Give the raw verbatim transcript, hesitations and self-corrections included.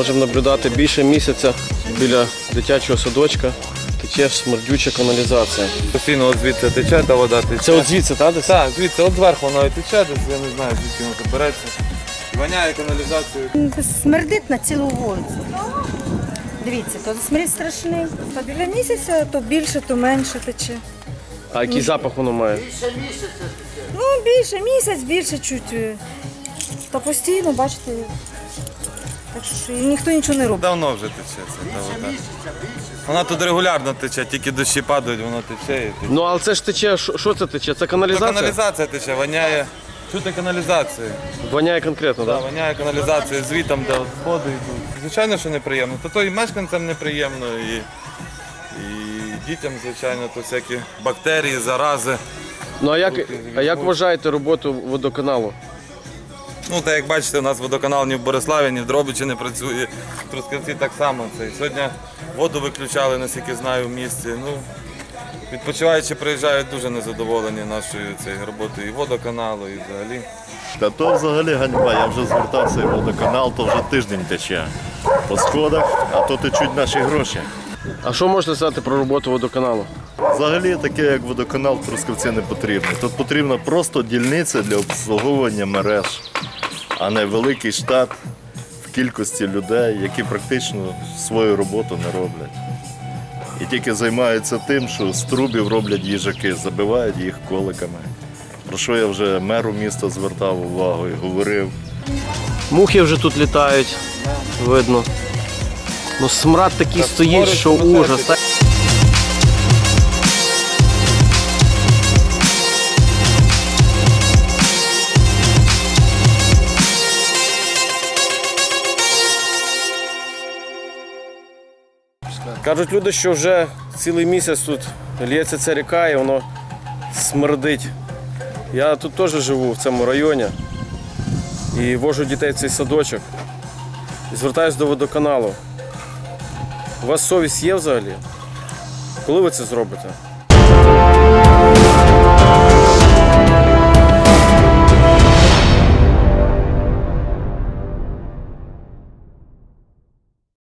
можемо наблюдати більше місяця біля дитячого садочка. Тече смердюча каналізація. Постійно от звідси тече, та вода тече. Це от звідси, так? Десь? Так, звідси, от зверху воно і тече, десь, я не знаю, звідки воно тут береться. Воняє каналізацією. Смердить на цілу вулицю. Дивіться, то смерд страшний. То біля місяця, то більше, то менше тече. А який запах воно має? Ну, більше, місяць, більше чуть. Та постійно, бачите, так що і ніхто нічого не робить. Давно вже тече ця вода. Вона тут регулярно тече, тільки дощі падають, воно тече. І тече. Ну, але це ж тече, що що це тече? Це То каналізація? каналізація тече, воняє. Чути каналізацію. Воняє конкретно, Да, так? воняє каналізацію, звітом, де от сходи йдуть. Звичайно, що неприємно. То, то і мешканцям неприємно, і, і дітям, звичайно, то всякі бактерії, зарази. Ну, а як, а як вважаєте роботу водоканалу? Ну, так як бачите, у нас водоканал ні в Бориславі, ні в Дрогобичі не працює. В Трускавці так само. Це. І сьогодні воду виключали, наскільки знаю, в місті. Ну, відпочиваючи приїжджають дуже незадоволені нашою цією роботою і водоканалу, і взагалі. Та то взагалі ганьба, я вже звертався і водоканал, то вже тиждень тече по сходах, а то течуть наші гроші. А що можете сказати про роботу водоканалу? Взагалі таке, як водоканал, в Трускавці не потрібно. Тут потрібна просто дільниця для обслуговування мереж, а не великий штат в кількості людей, які практично свою роботу не роблять. І тільки займаються тим, що з трубів роблять їжаки, забивають їх коликами. Про що я вже меру міста звертав увагу і говорив. Мухи вже тут літають, видно. Ну, смрад такий стоїть, що ужас. Так? Кажуть люди, що вже цілий місяць тут лється ця ріка і воно смердить. Я тут теж живу в цьому районі і вожу дітей в цей садочок. І звертаюся до водоканалу. У вас совість є взагалі? Коли ви це зробите?